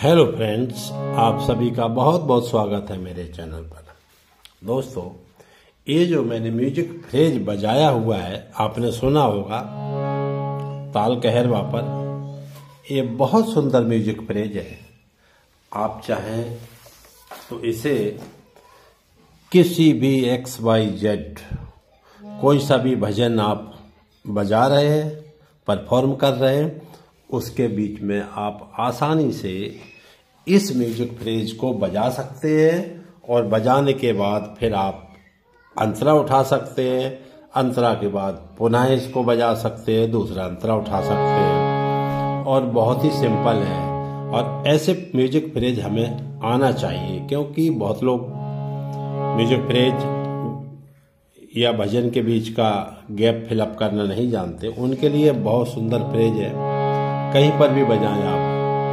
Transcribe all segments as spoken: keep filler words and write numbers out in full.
Hello friends, आप सभी का बहुत बहुत स्वागत है मेरे चैनल पर। दोस्तों, ये जो मैंने म्यूजिक फ्रेज बजाया हुआ है आपने सुना होगा, ताल कहरवा पर। ये बहुत सुंदर म्यूजिक फ्रेज है। आप चाहें तो इसे किसी भी एक्स वाई जेड कोई सा भी भजन आप बजा रहे हैं, परफॉर्म कर रहे हैं, उसके बीच में आप आसानी से इस म्यूजिक फ्रेज को बजा सकते हैं और बजाने के बाद फिर आप अंतरा उठा सकते हैं। अंतरा के बाद पुनः इसको बजा सकते हैं, दूसरा अंतरा उठा सकते हैं और बहुत ही सिंपल है। और ऐसे म्यूजिक फ्रेज हमें आना चाहिए, क्योंकि बहुत लोग म्यूजिक फ्रेज या भजन के बीच का गैप फिलअप करना नहीं जानते। उनके लिए बहुत सुंदर फ्रेज है, कहीं पर भी बजाएं आप।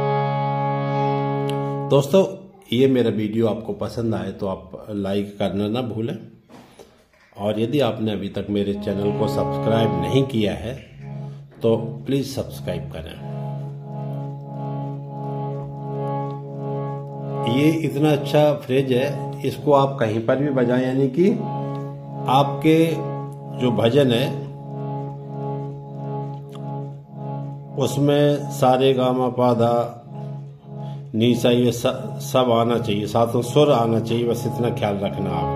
दोस्तों, ये मेरा वीडियो आपको पसंद आए तो आप लाइक करना ना भूलें, और यदि आपने अभी तक मेरे चैनल को सब्सक्राइब नहीं किया है तो प्लीज सब्सक्राइब करें। ये इतना अच्छा फ्रेज है, इसको आप कहीं पर भी बजाएं, यानी कि आपके जो भजन है उसमें सारे गामा पाधा नीसा ये सब आना चाहिए, सातों सुर आना चाहिए, बस इतना ख्याल रखना आप।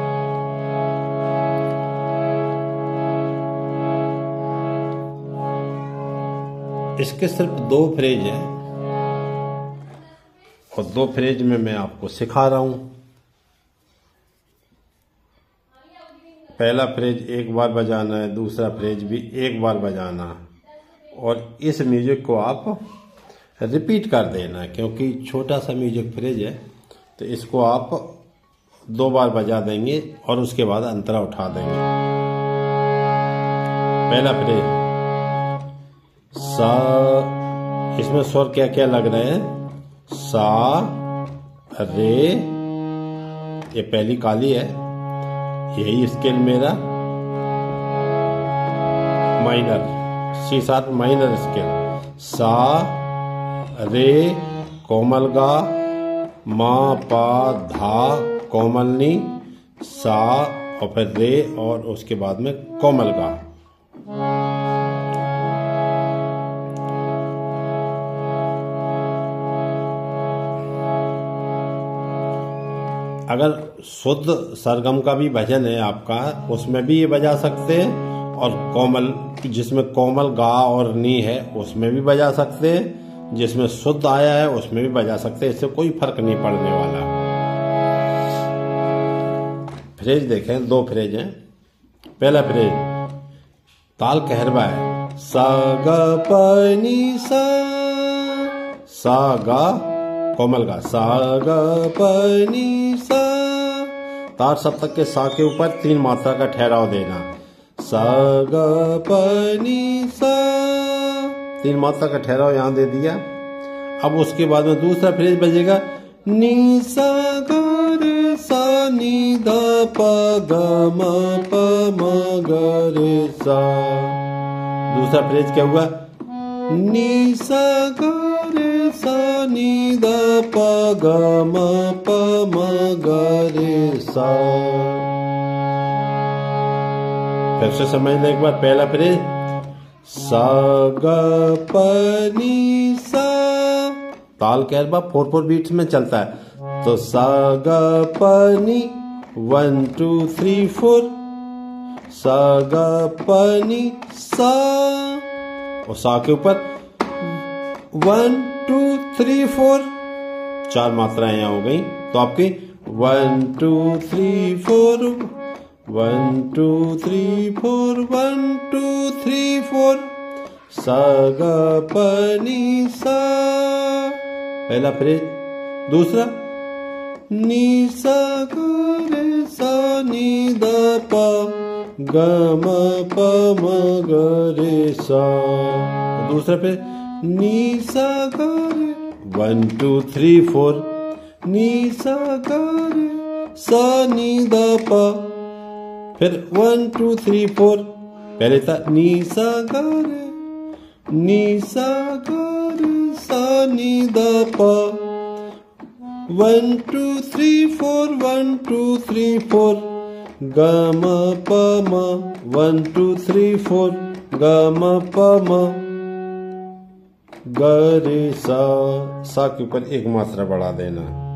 इसके सिर्फ दो फ्रेज हैं और दो फ्रेज में मैं आपको सिखा रहा हूं। पहला फ्रेज एक बार बजाना है, दूसरा फ्रेज भी एक बार बजाना है, और इस म्यूजिक को आप रिपीट कर देना, क्योंकि छोटा सा म्यूजिक फ्रेज है तो इसको आप दो बार बजा देंगे और उसके बाद अंतरा उठा देंगे। पहला फ्रेज सा, इसमें स्वर क्या क्या लग रहे हैं? सा, रे, ये पहली काली है, यही स्केल मेरा माइनर, सी सात माइनर स्केल। सा, रे, कोमल गा, मा पा धा कोमल नी, सा और फिर रे और उसके बाद में कोमल गा। अगर शुद्ध सरगम का भी भजन है आपका, उसमें भी ये बजा सकते हैं, और कोमल जिसमें कोमल गा और नी है उसमें भी बजा सकते हैं, जिसमें शुद्ध आया है उसमें भी बजा सकते हैं। इससे कोई फर्क नहीं पड़ने वाला। फ्रेज देखें, दो फ्रेज हैं। पहला फ्रेज ताल कहरवा है, सा गा प नी सा, सा गा कोमल गा, सा गा प नी सा। तार सप्तक के सा के ऊपर तीन मात्रा का ठहराव देना, सा गा प नी सा, तीन मात्रा का ठहराव यहां दे दिया। अब उसके बाद में दूसरा फ्रेज बजेगा, नी सा गा रे सा नी धा प ग म प म ग रे सा। दूसरा फ्रेज क्या हुआ? नी सा गा रे सा नी धा प ग म प म ग रे सा। फिर से समझ लें एक बार। पहला फ्रेज सा ग प नी सा, ताल कहरवा फोर फोर बीट्स में चलता है, तो सा ग प नी, वन टू थ्री फोर, सा ग प नी सा, और सा के ऊपर वन टू थ्री फोर, चार मात्राएं यहाँ हो गई। तो आपकी one two three four, one two three four, one two three four, सा ग प नी सा। पहला फ्रेज। दूसरा नी सा ग रे सा नी ध प ग म प म ग रे सा। दूसरा फ्रेज नी सा ग रे, वन टू थ्री फोर, नी सा ग रे सा नी ध प, फिर वन टू थ्री फोर। पहले था नी सा गा रे, नी सा गा रे सा नी द प। One two three four, one two three four, ग म प म। वन टू थ्री फोर, ग म प म। ग रे सा, सा के ऊपर एक मात्रा बढ़ा देना।